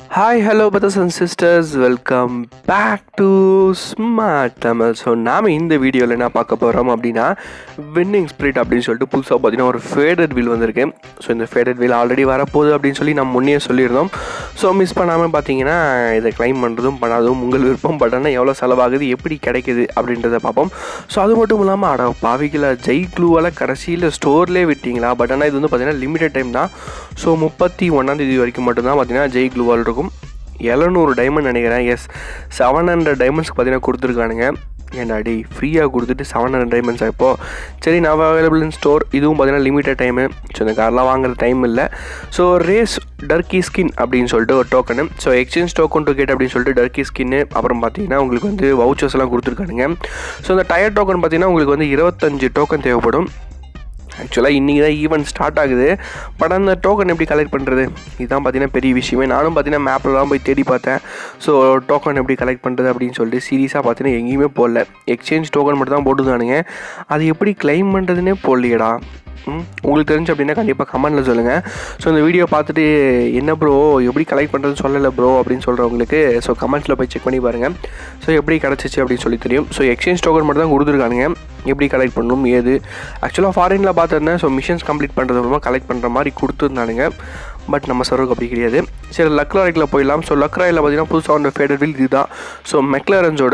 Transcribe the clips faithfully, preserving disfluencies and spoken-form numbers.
Hi, hello brothers and sisters, welcome back to Smart Tamil. So நாம இந்த வீடியோவில் என்ன பார்க்க போகிறோம் அப்படின்னா வின்னிங் ஸ்பிரிட் அப்படின்னு சொல்லிட்டு புதுசாக பார்த்தீங்கன்னா ஒரு ஃபேடட் வீல் வந்திருக்கு. ஸோ இந்த ஃபேடட் வீல் ஆல்ரெடி வரப்போகுது அப்படின்னு சொல்லி நம்ம முன்னே சொல்லியிருந்தோம். ஸோ மிஸ் பண்ணாமல் பார்த்தீங்கன்னா இதை கிளைம் பண்ணுறதும் பண்ணாததும் உங்கள் விருப்பம். பட் ஆனால் எவ்வளோ செலவாகுது, எப்படி கிடைக்குது அப்படின்றத பார்ப்போம். ஸோ அது மட்டும் இல்லாமல் அட பாவிகளை ஜெய் க்ளூவால் கடைசியில் ஸ்டோர்லேயே விட்டீங்களா? பட் ஆனால் இது வந்து பார்த்தீங்கன்னா லிமிடெட் டைம் தான். ஸோ முப்பத்தி ஒன்றாந்தேதி வரைக்கும் மட்டும்தான் பார்த்தீங்கன்னா ஜெய் க்ளூவால் இருக்கும். எழுநூறு டைமண்ட் நினைக்கிறேன். எஸ், செவன் ஹண்ட்ரட் டைமண்ட்ஸ்க்கு பார்த்தீங்கன்னா கொடுத்துருக்கானுங்க. ஏன்னா டி ஃப்ரீயாக கொடுத்துட்டு செவன் ஹண்ட்ரட் டைமண்ட்ஸ் இப்போது சரி நான் அவைலபிள் இன் ஸ்டோர். இதுவும் பார்த்தீங்கன்னா லிமிட்டட் டைமு. ஸோ இந்த கார்லாம் வாங்குற டைம் இல்லை. ஸோ ரேஸ் டர்க்கி ஸ்கின் அப்படின்னு சொல்லிட்டு ஒரு token. So exchange token to get அப்படின்னு சொல்லிட்டு டர்க்கி ஸ்கின்னு. அப்புறம் பார்த்தீங்கன்னா உங்களுக்கு வந்து வவுச்சர்ஸ் எல்லாம் கொடுத்துருக்கானுங்க. ஸோ இந்த டயர் டோக்கன் பார்த்தீங்கன்னா உங்களுக்கு வந்து இருபத்தஞ்சு டோக்கன் தேவைப்படும். ஆக்சுவலாக இன்றைக்கி தான் ஈவெண்ட் ஸ்டார்ட் ஆகுது. பட் அந்த டோக்கன் எப்படி கலெக்ட் பண்ணுறது, இதுதான் பார்த்தீங்கன்னா பெரிய விஷயமே. நானும் பார்த்தீங்கன்னா மேப்லலாம் போய் தேடி பார்த்தேன். ஸோ டோக்கன் எப்படி கலெக்ட் பண்ணுறது அப்படின்னு சொல்லிட்டு சீரியஸாக பார்த்தீங்கன்னா எங்கேயுமே போடல. எக்ஸ்சேஞ்ச் டோக்கன் மட்டும் தான் போட்டுதானுங்க. அது எப்படி கிளைம் பண்ணுறதுனே போடலையடா. உங்களுக்கு தெரிஞ்சு அப்படின்னா கண்டிப்பாக கமெண்ட்டில் சொல்லுங்கள். ஸோ இந்த வீடியோ பார்த்துட்டு என்ன ப்ரோ எப்படி கலெக்ட் பண்ணுறதுன்னு சொல்லலை ப்ரோ அப்படின்னு சொல்கிறவங்களுக்கு ஸோ கமெண்ட்ஸில் போய் செக் பண்ணி பாருங்கள். ஸோ எப்படி கிடச்சிச்சு அப்படின்னு சொல்லி தெரியும். ஸோ எக்ஸ்சேஞ்ச் டோக்கன் மட்டும் தான் கொடுத்துருக்கானுங்க. எப்படி கலெக்ட் பண்ணணும் ஏது ஆக்சுவலாக ஃபாரினில் பார்த்துருந்தேன். ஸோ மிஷன்ஸ் கம்ப்ளீட் பண்ணுறது மூலமாக கலெக்ட் பண்ணுற மாதிரி கொடுத்துருந்தானுங்க. பட் நம்ம சர்வருக்கு அப்படி கிடையாது. சரி லக்ராய்க்கில் போயிடலாம். ஸோ லக்ராயில் பார்த்தீங்கன்னா புதுசாக ஒன்று ஃபேடட் வீல் இதுதான். ஸோ மெக்லாரன்ஸோட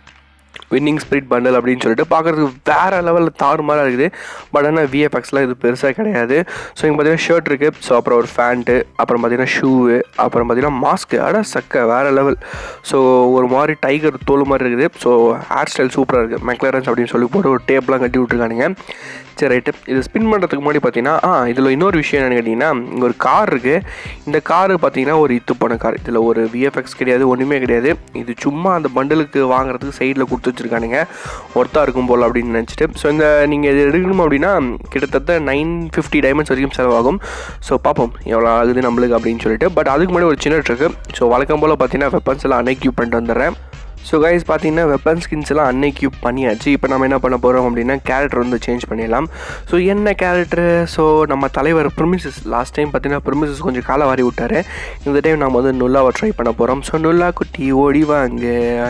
வின்னிங் ஸ்பிரிட் பண்டல் அப்படின்னு சொல்லிட்டு பார்க்குறதுக்கு வேறு லெவலில் தாறுமாறாக இருக்குது. பட் ஆனால் விஎஃப்எக்ஸ்லாம் இது பெருசாக கிடையாது. ஸோ இங்கே பார்த்தீங்கன்னா ஷர்ட் இருக்குது. ஸோ அப்புறம் ஒரு ஃபேண்ட்டு, அப்புறம் பார்த்தீங்கன்னா ஷூவு, அப்புறம் பார்த்தீங்கன்னா மாஸ்க்கு. அட சக்க வேறு லெவல். ஸோ ஒரு மாதிரி டைகர் தோல் மாதிரி இருக்குது. ஸோ ஹேர் ஸ்டைல் சூப்பராக இருக்குது. மெக்லாரன்ஸ் அப்படின்னு சொல்லி போட்டு ஒரு டேப்லாம் கட்டி விட்ருக்கானுங்க. சரி ரைட்டு. இது ஸ்பின் பண்ணுறதுக்கு முன்னாடி பார்த்தீங்கன்னா ஆ இதில் இன்னொரு விஷயம் என்னென்னு கேட்டிங்கன்னா, இங்கே ஒரு கார் இருக்குது. இந்த காரு பார்த்தீங்கன்னா ஒரு இத்து போன கார். இதில் ஒரு விஎஃப்எக்ஸ் கிடையாது, ஒன்றுமே கிடையாது. இது சும்மா அந்த பண்டலுக்கு வாங்குறதுக்கு சைடில் கொடுத்து வச்சுருக்கானுங்க. ஒர்த்தாக இருக்கும் போல் அப்படின்னு நினச்சிட்டு. ஸோ இந்த நீங்கள் இது எடுக்கணும் அப்படின்னா கிட்டத்தட்ட நைன் ஃபிஃப்டி டைமண்ட்ஸ் வரைக்கும் செலவாகும். ஸோ பார்ப்போம் எவ்வளோ ஆகுது நம்மளுக்கு அப்படின்னு சொல்லிட்டு. பட் அதுக்கு முன்னாடி ஒரு சின்ன ட்ரிக்கு. ஸோ வழக்கம் போல் பார்த்தீங்கன்னா வெப்பன்ஸ் எல்லாம் அன்எக்யூப் பண்ணிட்டு வந்துடுறேன். ஸோ கைஸ் பார்த்தீங்கன்னா வெப்பன் ஸ்கின்ஸ் எல்லாம் அன்எக்யூப் பண்ணியாச்சு. இப்போ நம்ம என்ன பண்ண போகிறோம் அப்படின்னா கேரக்டர் வந்து சேஞ்ச் பண்ணிடலாம். ஸோ என்ன கேரக்டரு? ஸோ நம்ம தலைவர் ப்ரிமிசஸ். லாஸ்ட் டைம் பார்த்தீங்கன்னா ப்ரிமிசஸ் கொஞ்சம் காலை வாரி விட்டார். இந்த டைம் நம்ம வந்து நுல்லாவை ட்ரை பண்ண போகிறோம். ஸோ நுல்லா குட்டி ஓடி வாங்க.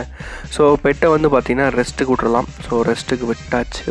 ஸோ பெட்டை வந்து பார்த்தீங்கன்னா ரெஸ்ட்டுக்கு விட்டுறலாம். ஸோ ரெஸ்ட்டுக்கு விட்டாச்சு.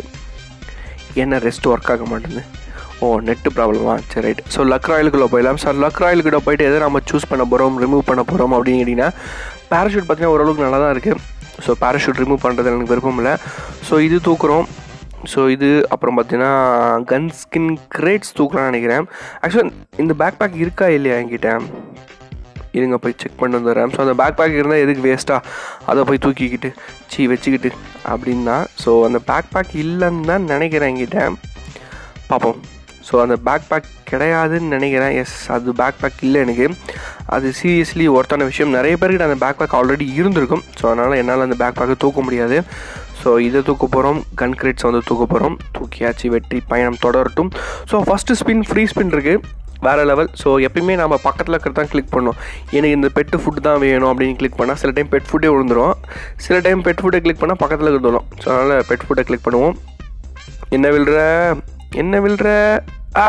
என்ன ரெஸ்ட் ஒர்க் ஆக மாட்டேங்குது. ஓ நெட்டு ப்ராப்ளமா? சரி ரைட். ஸோ லக்ராயிலுக்குள்ளே போயிடலாம். சார் லக்ராயிலுக்கிட்ட போயிட்டு எதை நம்ம சூஸ் பண்ண போகிறோம், ரிமூவ் பண்ண போகிறோம் அப்படின்னு கேட்டிங்கன்னா பேராஷூட் பார்த்தீங்கன்னா ஓரளவுக்கு நல்லா தான் இருக்குது. ஸோ பேராஷூட் ரிமூவ் பண்ணுறது எனக்கு விருப்பம் இல்லை. ஸோ இது தூக்குறோம். ஸோ இது அப்புறம் பார்த்தீங்கன்னா கன் ஸ்கின் கிரேட்ஸ் தூக்கலாம்னு நினைக்கிறேன். ஆக்சுவலாக இந்த பேக் பேக் இருக்கா இல்லையா என்கிட்ட, இருங்க போய் செக் பண்ணி வந்துடுறேன். ஸோ அந்த பேக் பேக் இருந்தால் எதுக்கு வேஸ்ட்டாக அதை போய் தூக்கிக்கிட்டு சீ வச்சுக்கிட்டு அப்படின்னா. ஸோ அந்த பேக் பேக் இல்லைன்னு தான் நினைக்கிறேன் என்கிட்ட. பார்ப்போம். ஸோ அந்த பேக் பேக் கிடையாதுன்னு நினைக்கிறேன். எஸ், அது பேக் பேக் இல்லை எனக்கு. அது சீரியஸ்லி ஒர்த்தான விஷயம். நிறைய பேர்கிட்ட அந்த பேக் பேக் ஆல்ரெடி இருந்திருக்கும். ஸோ அதனால் என்னால் அந்த பேக் பேக்கை தூக்க முடியாது. ஸோ இதை தூக்க போகிறோம். கன் கிரேட்ஸ் வந்து தூக்க போகிறோம். தூக்கியாச்சு, வெற்றி பயணம் தொடரட்டும். So first spin free spin இருக்குது. வேறு லெவல். ஸோ எப்பயுமே நம்ம பக்கத்தில் இருக்கிறது தான் கிளிக் பண்ணோம். எனக்கு இந்த பெட்டு ஃபுட்டு தான் வேணும் அப்படின்னு கிளிக் பண்ணால் சில டைம் பெட் ஃபுட்டே விழுந்துடும். சில டைம் பெட் ஃபுட்டை கிளிக் பண்ணால் பக்கத்தில் இருக்கிறது. ஸோ அதனால் பெட் ஃபுட்டை கிளிக் பண்ணுவோம். என்ன விழுற என்ன விழுற ஆ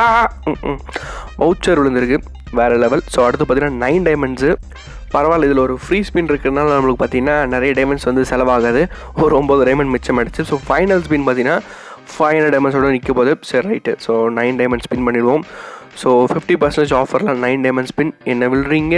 வவுச்சர் விழுந்திருக்கு. வேறு லெவல். ஸோ அடுத்து பார்த்தீங்கன்னா நைன் டைமண்ட்ஸு. பரவாயில்ல, இதில் ஒரு ஃப்ரீ ஸ்பின் இருக்கிறதுனால நம்மளுக்கு பார்த்தீங்கன்னா நிறைய டைமண்ட்ஸ் வந்து செலவாகாது. ஒரு ஒம்பது டைமண்ட் மிச்சம் ஆகிடுச்சு. ஸோ ஃபைனல் ஸ்பின் பார்த்தீங்கன்னா ஃபைவ் ஹண்ட்ரட் டைமண்ட்ஸோட நிற்க போகுது. சரி right. So nine diamond spin பண்ணிடுவோம். ஸோ ஃபிஃப்டி பர்சன்டேஜ் ஆஃபரில் நைன் டைமண்ட் ஸ்பின். என்ன விழுறீங்க?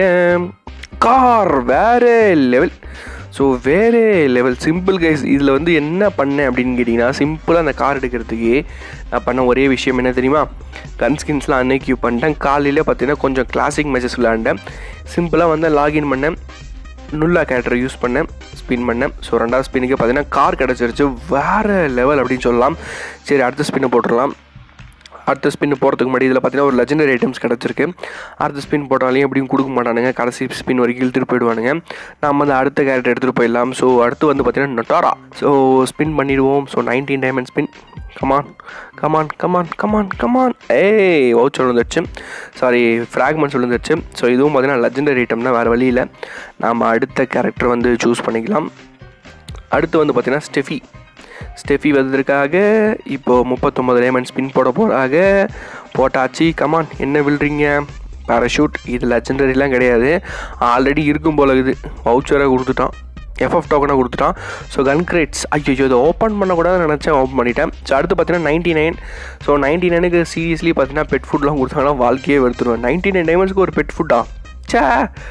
கார் வேறு லெவல். ஸோ வேறு லெவல். Simple guys. இதில் வந்து என்ன பண்ணேன் அப்படின்னு கேட்டிங்கன்னா, சிம்பிளாக அந்த கார் எடுக்கிறதுக்கு நான் பண்ண ஒரே விஷயம் என்ன தெரியுமா, கன் ஸ்கின்ஸ்லாம் அன்எக்யூப் பண்ணிட்டேன். காலையில் பார்த்தீங்கன்னா கொஞ்சம் கிளாசிக் மேட்சஸ் விளையாண்டேன். சிம்பிளாக வந்து லாகின் பண்ணேன். நுல்லா கேரக்டரை யூஸ் பண்ணேன், ஸ்பின் பண்ணேன். ஸோ ரெண்டாவது ஸ்பின்னுக்கு பார்த்தீங்கன்னா கார் கிடச்சிருச்சு. வேறு லெவல் அப்படின்னு சொல்லலாம். சரி அடுத்த ஸ்பின்னை போட்டுடலாம். அடுத்த ஸ்பின் போகிறதுக்கு முன்னாடி இதில் பார்த்தீங்கன்னா ஒரு லெஜெண்டரி ஐட்டம்ஸ் கிடச்சிருக்கு. அடுத்த ஸ்பின் போட்டாலையும் எப்படியும் கொடுக்க மாட்டானுங்க. கடைசி ஸ்பின் வரைக்கும் இழுத்துட்டு போயிடுவானுங்க. நம்ம வந்து அடுத்த கேரக்டர் எடுத்துகிட்டு போயிடலாம். ஸோ அடுத்து வந்து பார்த்தீங்கன்னா நொட்டாரா. ஸோ ஸ்பின் பண்ணிடுவோம். So nineteen diamond spin. Come on come on come on come on come on. ஏய் வவுச்சர் விழுந்துருச்சு. சாரி ஃப்ராக்மெண்ட்ஸ் விழுந்துருச்சு. ஸோ இதுவும் பார்த்தீங்கன்னா லெஜெண்டரி ஐட்டம் தான், வேறு வழி இல்லை. நாம் அடுத்த கேரக்டர் வந்து சூஸ் பண்ணிக்கலாம். அடுத்து வந்து பார்த்தீங்கன்னா ஸ்டெஃபி. ஸ்டெஃபி வந்ததுக்காக இப்போது முப்பத்தொம்பது டைமண்ட் ஸ்பின் போட போகிறாங்க. போட்டாச்சு. கமான் என்ன விழுறீங்க? பேராஷூட். இது லெஜெண்டரிலாம் கிடையாது, ஆல்ரெடி இருக்கும் போல இது. வவுச்சராக கொடுத்துட்டான், எஃப்எஃப் டோக்கனாக கொடுத்துட்டான். ஸோ கன் கிரேட்ஸ் ஐயோ இதை ஓப்பன் பண்ணக்கூடாதுன்னு நினச்சேன், ஓப்பன் பண்ணிட்டேன். ஸோ அடுத்து பார்த்தீங்கன்னா நைன்ட்டி நைன் ஸோ நைன்ட்டி நைனுக்கு சீரியஸ்லி பார்த்தீங்கன்னா பெட் ஃபுட்லாம் கொடுத்தாங்கன்னா வாழ்க்கையே வெறுத்துருவேன். நைன்ட்டி நைன் டைமண்ட்ஸ்க்கு ஒரு பெட் ஃபுட்டா? சே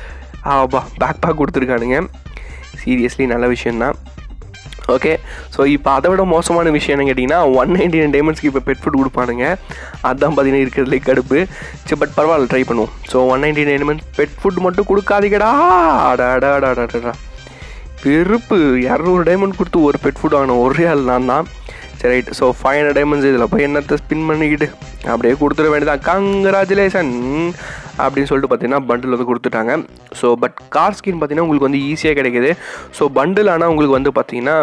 ஆபா பேக் பேக் கொடுத்துருக்கானுங்க. சீரியஸ்லி நல்ல விஷயந்தான். ஓகே, ஸோ இப்போ அதை விட மோசமான விஷயம் என்ன கேட்டிங்கன்னா ஒன் நைன்ட்டி நைன் டைமண்ட்ஸ்க்கு இப்போ பெட் ஃபுட் கொடுப்பானுங்க. அதுதான் பார்த்தீங்கன்னா இருக்கிறதுலே கடுப்பு. சரி பட் பரவாயில்ல, ட்ரை பண்ணுவோம். So one ninety nine diamonds pet food மட்டும் கொடுக்காதீங்கடா. அடாடாடாடாடா பெருப்பு. இரநூறு டைமண்ட் கொடுத்து ஒரு பெட் ஃபுட் வாங்கினோம் ஒரே ஆள் நான் தான். சரி right. So five hundred diamonds இதில் போய் என்னத்தை ஸ்பின் பண்ணிக்கிட்டு அப்படியே கொடுத்துட வேண்டியதான். கங்க்ராச்சுலேஷன் அப்படின்னு சொல்லிட்டு பார்த்தீங்கன்னா பண்டில் வந்து கொடுத்துட்டாங்க. ஸோ பட் கார் ஸ்கின் பார்த்தீங்கன்னா உங்களுக்கு வந்து ஈஸியாக கிடைக்கிது. ஸோ பண்டில் ஆனால் உங்களுக்கு வந்து பார்த்தீங்கன்னா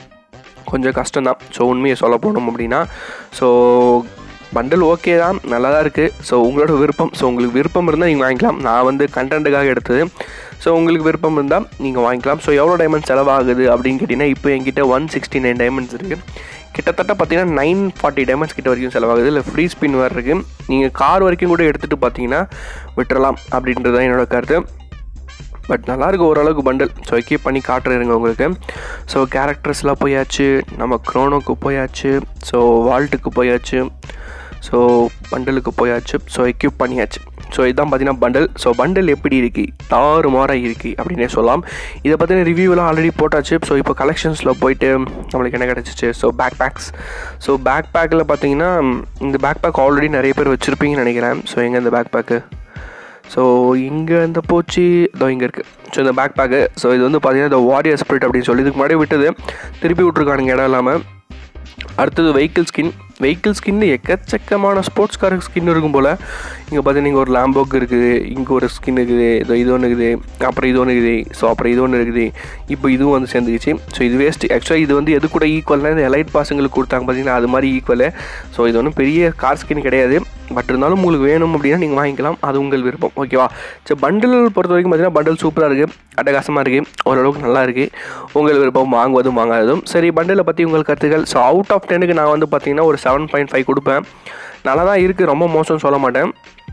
கொஞ்சம் கஷ்டம்தான். ஸோ உண்மையை சொல்ல போனோம் அப்படின்னா ஸோ பண்டில் ஓகே தான், நல்லா தான் இருக்குது. ஸோ உங்களோட விருப்பம். ஸோ உங்களுக்கு விருப்பம் இருந்தால் நீங்கள் வாங்கிக்கலாம். நான் வந்து கண்டென்ட்டுக்காக எடுத்தது. ஸோ உங்களுக்கு விருப்பம் இருந்தால் நீங்கள் வாங்கிக்கலாம். ஸோ எவ்வளோ டைமண்ட் செலவாகுது அப்படின்னு கேட்டிங்கன்னா இப்போ என்கிட்ட ஒன் சிக்ஸ்டி நைன் டைமண்ட்ஸ் இருக்குது. கிட்டத்தட்ட பார்த்தீங்கன்னா நைன் ஃபார்ட்டி டைமண்ட்ஸ் கிட்ட வரைக்கும் செலவாகுது. இல்லை ஃப்ரீ ஸ்பின் வேறு இருக்குது. நீங்கள் கார் வரைக்கும் கூட எடுத்துகிட்டு பார்த்தீங்கன்னா விட்டுறலாம் அப்படின்றது தான் என்னோடய கருத்து. பட் நல்லாயிருக்கு ஓரளவுக்கு பண்டில். ஸோ கீப் பண்ணி காட்டுறேங்க உங்களுக்கு. ஸோ கேரக்டர்ஸ்லாம் போயாச்சு, நம்ம க்ரோனோக்கு போயாச்சு, ஸோ வால்ட்டுக்கு போயாச்சு, ஸோ பண்டலுக்கு போயாச்சு, ஸோ எக்யூப் பண்ணியாச்சு. ஸோ இதுதான் பார்த்தீங்கன்னா பண்டல். ஸோ பண்டல் எப்படி இருக்குது, தாறுமாறாக இருக்குது அப்படின்னே சொல்லலாம். இதை பார்த்தீங்கன்னா ரிவ்யூவெலாம் ஆல்ரெடி போட்டாச்சு. ஸோ இப்போ கலெக்ஷன்ஸில் போயிட்டு நம்மளுக்கு என்ன கிடச்சிச்சு, ஸோ பேக் பேக்ஸ். ஸோ பேக் பேக்கில் பார்த்தீங்கன்னா இந்த பேக் பேக் ஆல்ரெடி நிறைய பேர் வச்சுருப்பீங்கன்னு நினைக்கிறேன். ஸோ எங்கே இந்த பேக் பேக்கு, ஸோ இங்கே இந்த போச்சு இதோ இங்கே இருக்குது. ஸோ இந்த பேக் பேக்கு. ஸோ இது வந்து பார்த்தீங்கன்னா இந்த வாரியர் ஸ்பிரிட் அப்படின்னு சொல்லி இதுக்கு முன்னாடி விட்டது திருப்பி விட்ருக்கானுங்க இடம் இல்லாமல். அடுத்தது வெஹிக்கிள் ஸ்கின். வெஹிக்கிள் ஸ்கின்னு எக்கச்சக்கமான ஸ்போர்ட்ஸ் கார் ஸ்கின் இருக்கும் போல். இங்கே பார்த்தீங்கன்னா இங்கே ஒரு லேம்போக் இருக்குது, இங்கே ஒரு ஸ்கின் இருக்குது, இதோ இது ஒன்று இருக்குது, அப்புறம் இது ஒன்று இருக்குது, ஸோ அப்புறம் இது ஒன்று இருக்குது, இப்போ இதுவும் வந்து சேர்ந்துக்கிச்சு. ஸோ இது வேஸ்ட்டு. ஆக்சுவலாக இது வந்து எது கூட ஈக்குவல்னால் இந்த எலைட் பாஸுங்களுக்கு கொடுத்தாங்க பார்த்தீங்கன்னா அது மாதிரி ஈக்குவலு. ஸோ இது ஒன்றும் பெரிய கார் ஸ்கின் கிடையாது. பட் இருந்தாலும் உங்களுக்கு வேணும் அப்படின்னா நீங்கள் வாங்கிக்கலாம், அது உங்கள் விருப்பம். ஓகேவா? சரி பண்டில் பொறுத்த வரைக்கும் பார்த்தீங்கன்னா பண்டில் சூப்பராக இருக்குது, அட்டகாசமாக இருக்குது, ஓரளவுக்கு நல்லா இருக்குது. உங்கள் விருப்பம் வாங்குவதும் வாங்காததும். சரி பண்டிலை பற்றி உங்கள் கருத்துக்கள். ஸோ அவுட் ஆஃப் டென்னுக்கு நான் வந்து பார்த்தீங்கன்னா ஒரு செவன் பாயிண்ட் ஃபைவ் கொடுப்பேன். நல்லா தான் இருக்குது, ரொம்ப மோசம்னு சொல்ல மாட்டேன்.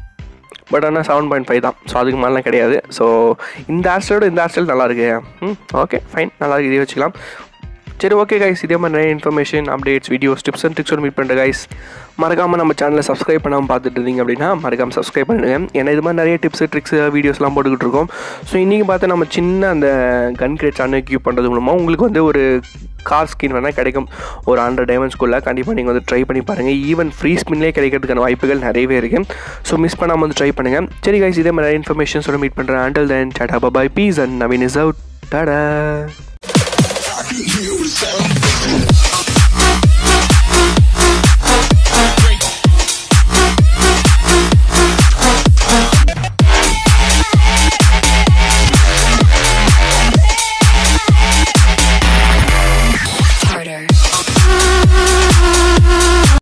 பட் ஆனால் செவன் பாயிண்ட் ஃபைவ் தான். ஸோ அதுக்கு மேலாம் கிடையாது. ஸோ இந்த ஹேர்ஸ்டைலோட இந்த ஹேர்ஸ்டைல் நல்லா இருக்கு. ம் ஓகே ஃபைன், நல்லா இருக்கு, இதே வச்சுக்கலாம். சரி ஓகே கைஸ், இதே மாதிரி நிறைய information, updates, videos, tips and ட்ரிக்ஸோடு மீட் பண்ணுறேன் கைஸ். மறக்காமல் நம்ம சேனலை சப்ஸ்கிரைப் பண்ணாமல் பார்த்துட்டு இருந்தீங்க அப்படின்னா மறக்காமல் சப்ஸ்கிரைப் பண்ணிடுங்க. ஏன்னா இது மாதிரி நிறைய டிப்ஸ் ட்ரிக்ஸ் வீடியோஸ்லாம் போட்டுக்கிட்டு இருக்கோம். ஸோ இன்றைக்கி பார்த்து நம்ம சின்ன அந்த கன் கிரேட்ஸ் அன்எக்யூப் பண்ணுறது மூலமாக உங்களுக்கு வந்து ஒரு கார் ஸ்கின் வேணால் கிடைக்கும் ஒரு ஹண்ட்ரட் டைமண்ட்ஸ்குள்ளே. கண்டிப்பாக நீங்கள் வந்து ட்ரை பண்ணி பாருங்கள். ஈவன் ஃப்ரீ ஸ்பின்லேயே கிடைக்கிறதுக்கான வாய்ப்புகள் நிறையவே இருக்குது. ஸோ மிஸ் பண்ணாமல் வந்து ட்ரை பண்ணுங்கள். சரி கைஸ், இதே மாதிரி நிறைய இன்ஃபர்மேஷன்ஸோட மீட் பண்ணுறேன். அண்டில் தென் டாடா bye peace and Naveen is out. Tata.